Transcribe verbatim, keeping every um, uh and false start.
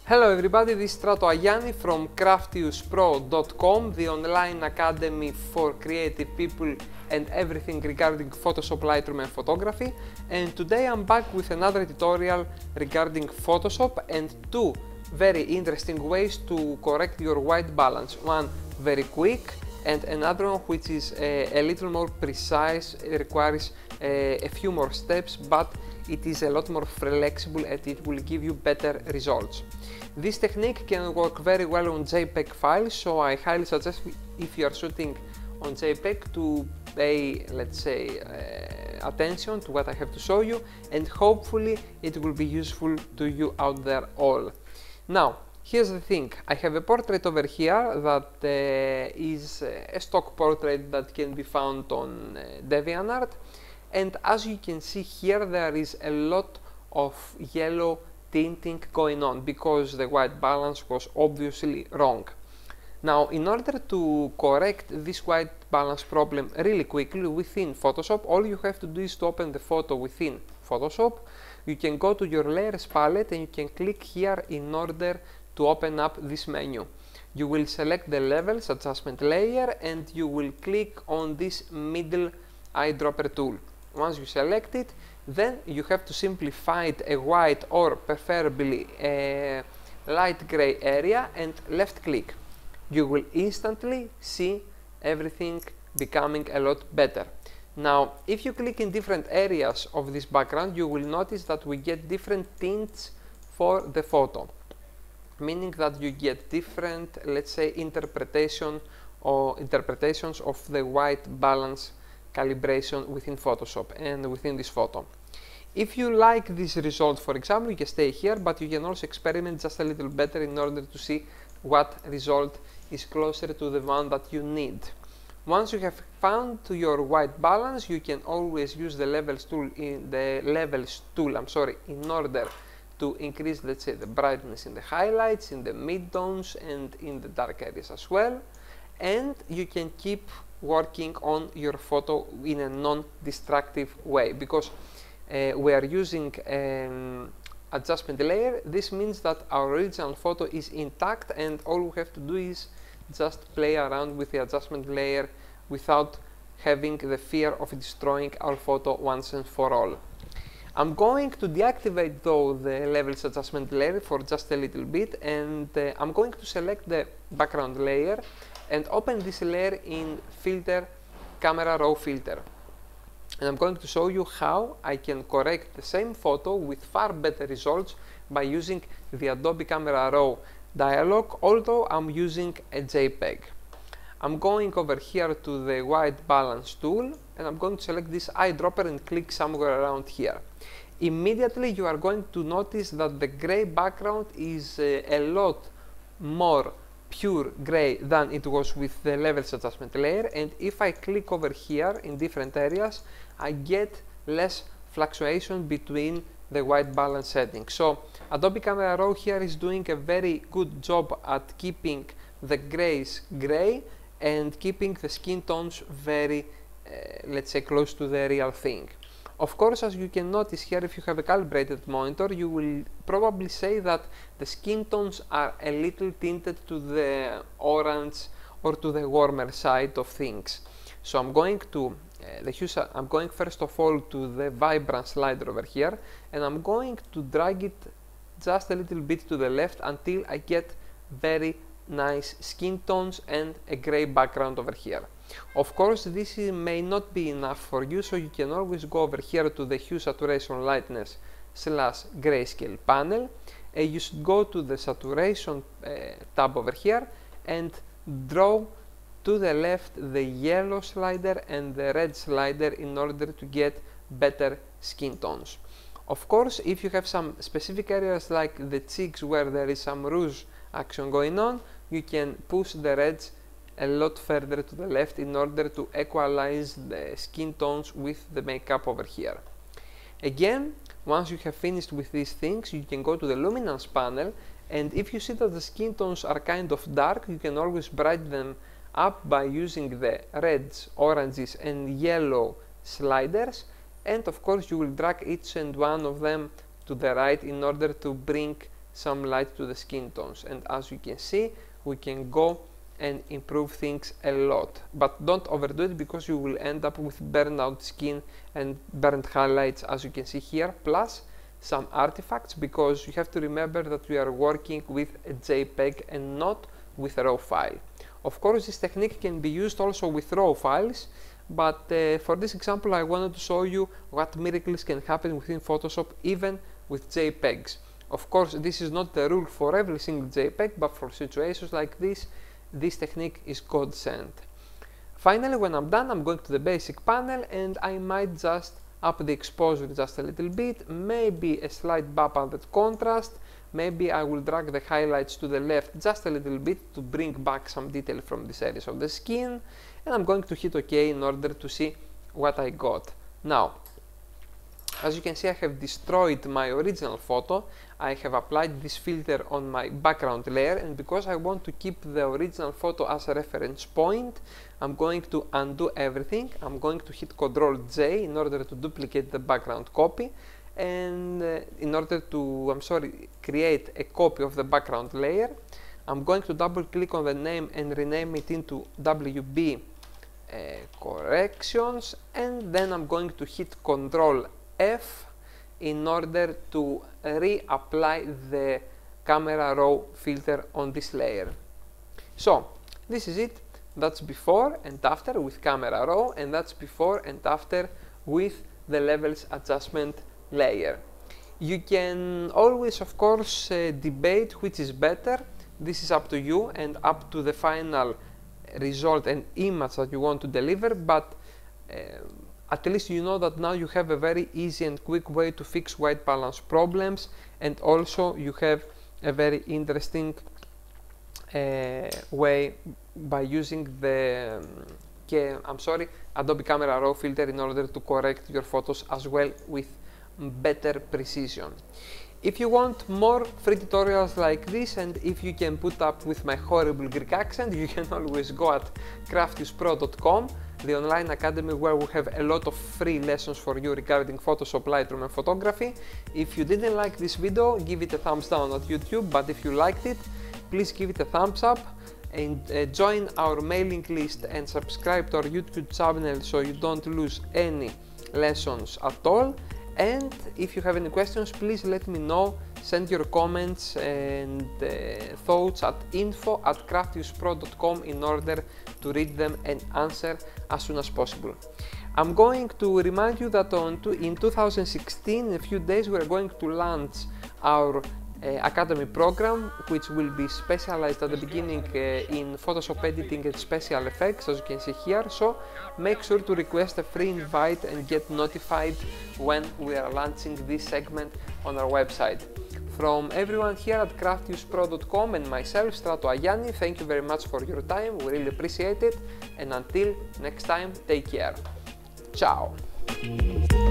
Hello everybody, this is Strato from Craftius Pro dot com, the online academy for creative people and everything regarding Photoshop, Lightroom and photography. And today I'm back with another tutorial regarding Photoshop and two very interesting ways to correct your white balance. One very quick and another one which is a, a little more precise, it requires a, a few more steps, but it is a lot more flexible and it will give you better results. This technique can work very well on JPEG files, so I highly suggest if you are shooting on JPEG to pay, let's say, uh, attention to what I have to show you, and hopefully it will be useful to you out there all. Now, here's the thing. I have a portrait over here that uh, is a stock portrait that can be found on uh, DeviantArt, and as you can see here, there is a lot of yellow tinting going on because the white balance was obviously wrong. Now, in order to correct this white balance problem really quickly within Photoshop, all you have to do is to open the photo within Photoshop. You can go to your layers palette and you can click here in order to open up this menu. You will select the levels adjustment layer and you will click on this middle eyedropper tool. Once you select it, then you have to simply find a white or preferably a light gray area and left click. You will instantly see everything becoming a lot better. Now, if you click in different areas of this background, you will notice that we get different tints for the photo, meaning that you get different, let's say, interpretation or interpretations of the white balance calibration within Photoshop and within this photo. If you like this result, for example, you can stay here, but you can also experiment just a little better in order to see what result is closer to the one that you need. Once you have found your white balance, you can always use the levels tool in the levels tool, I'm sorry, in order to increase, let's say, the brightness in the highlights, in the midtones and in the dark areas as well. And you can keep working on your photo in a non-destructive way, because uh, we are using an adjustment layer. This means that our original photo is intact and all we have to do is just play around with the adjustment layer without having the fear of destroying our photo once and for all. I'm going to deactivate though the levels adjustment layer for just a little bit, and uh, I'm going to select the background layer and open this layer in filter, camera raw filter. And I'm going to show you how I can correct the same photo with far better results by using the Adobe Camera Raw dialog, although I'm using a JPEG. I'm going over here to the white balance tool and I'm going to select this eyedropper and click somewhere around here. Immediately you are going to notice that the gray background is uh, a lot more pure gray than it was with the levels adjustment layer, and if I click over here in different areas, I get less fluctuation between the white balance settings. So Adobe Camera Raw here is doing a very good job at keeping the grays gray and keeping the skin tones very, uh, let's say, close to the real thing. Of course, as you can notice here, if you have a calibrated monitor, you will probably say that the skin tones are a little tinted to the orange or to the warmer side of things. So I'm going to uh, the hues, I'm going first of all to the vibrance slider over here, and I'm going to drag it just a little bit to the left until I get very nice skin tones and a gray background over here. Of course, this is, may not be enough for you, so you can always go over here to the hue saturation lightness slash grayscale panel, and you should go to the saturation uh, tab over here and draw to the left the yellow slider and the red slider in order to get better skin tones. Of course, if you have some specific areas like the cheeks where there is some rouge action going on, you can push the reds a lot further to the left in order to equalize the skin tones with the makeup over here. Again, once you have finished with these things, you can go to the luminance panel, and if you see that the skin tones are kind of dark, you can always brighten them up by using the reds, oranges and yellow sliders, and of course you will drag each and one of them to the right in order to bring some light to the skin tones. And as you can see, we can go and improve things a lot, but don't overdo it because you will end up with burned out skin and burnt highlights, as you can see here, plus some artifacts, because you have to remember that we are working with a JPEG and not with a RAW file. Of course, this technique can be used also with RAW files, but uh, for this example I wanted to show you what miracles can happen within Photoshop even with JPEGs. Of course, this is not the rule for every single JPEG, but for situations like this, this technique is godsend. Finally, when I'm done, I'm going to the basic panel and I might just up the exposure just a little bit, maybe a slight bump on that contrast, maybe I will drag the highlights to the left just a little bit to bring back some detail from these areas of the skin, and I'm going to hit OK in order to see what I got. Now, as you can see, I have destroyed my original photo. I have applied this filter on my background layer, and because I want to keep the original photo as a reference point, I'm going to undo everything. I'm going to hit control J in order to duplicate the background copy, and uh, in order to, I'm sorry, create a copy of the background layer, I'm going to double click on the name and rename it into W B uh, corrections, and then I'm going to hit control F in order to reapply the camera raw filter on this layer. So this is it. That's before and after with camera raw, and that's before and after with the levels adjustment layer. You can always, of course, uh, debate which is better. This is up to you and up to the final result and image that you want to deliver, but uh, at least you know that now you have a very easy and quick way to fix white balance problems, and also you have a very interesting uh, way by using the um, I'm sorry, Adobe Camera Raw filter in order to correct your photos as well with better precision. If you want more free tutorials like this, and if you can put up with my horrible Greek accent, you can always go at Craftius Pro dot com, the online academy where we have a lot of free lessons for you regarding Photoshop, Lightroom and photography. If you didn't like this video, give it a thumbs down at YouTube, but if you liked it, please give it a thumbs up and uh, join our mailing list and subscribe to our YouTube channel so you don't lose any lessons at all. And if you have any questions, please let me know. Send your comments and uh, thoughts at info at Craftius Pro dot com in order to read them and answer as soon as possible. I'm going to remind you that on to, in two thousand sixteen, in a few days, we're going to launch our Uh, Academy program, which will be specialized at the beginning uh, in Photoshop editing and special effects, as you can see here. So make sure to request a free invite and get notified when we are launching this segment on our website. From everyone here at Craftius Pro dot com and myself, Strato Ayani, thank you very much for your time. We really appreciate it. And until next time, take care. Ciao.